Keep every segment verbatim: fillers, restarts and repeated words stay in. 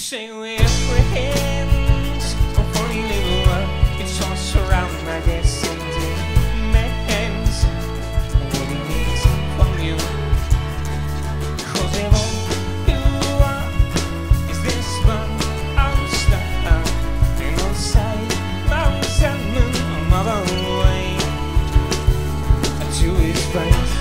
say we're friends, a funny little world, it's all around my destiny. Man's what he needs from you, cause if all you are is this one, I'm stuck in on side, Mount Salmon, another way to his face.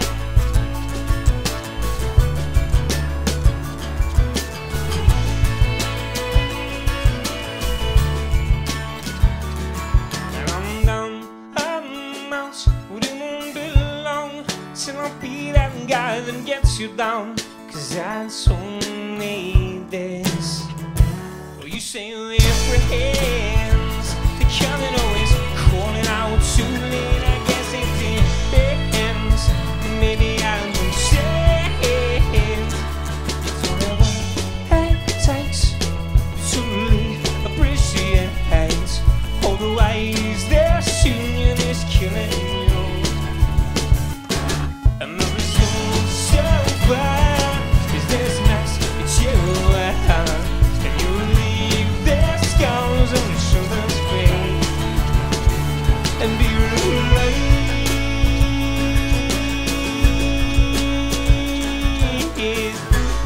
I'll be that guy that gets you down, cause I don't need this. Well, you say we're friends, the coming always calling out too late. I guess it depends, maybe I will say it's whatever it takes to really appreciate all the ways this union is killing you. And the result so far is this mess, it's you. Can you leave the scars on your shoulders, babe, and be relieved?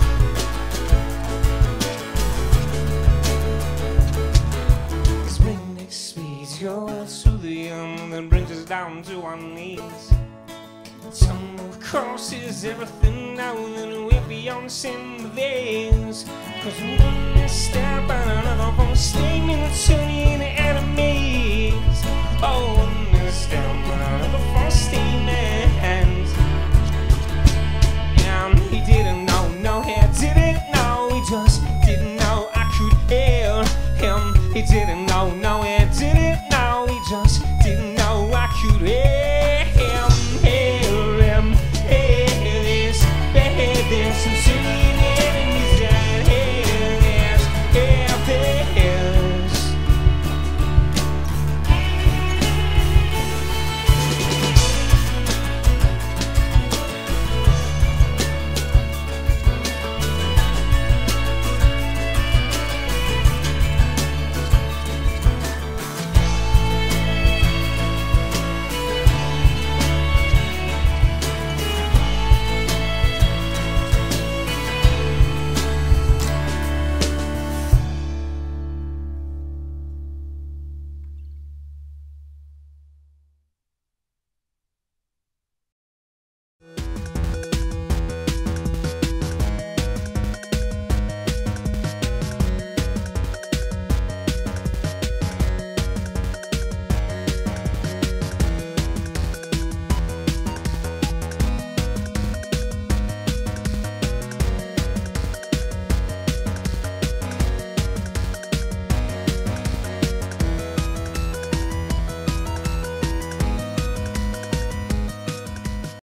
This breakneck speed, your words through the young that brings us down to our knees. Some of course is everything now and we're beyond sympathies, cause one misstep and another false statement turning into enemies. Oh,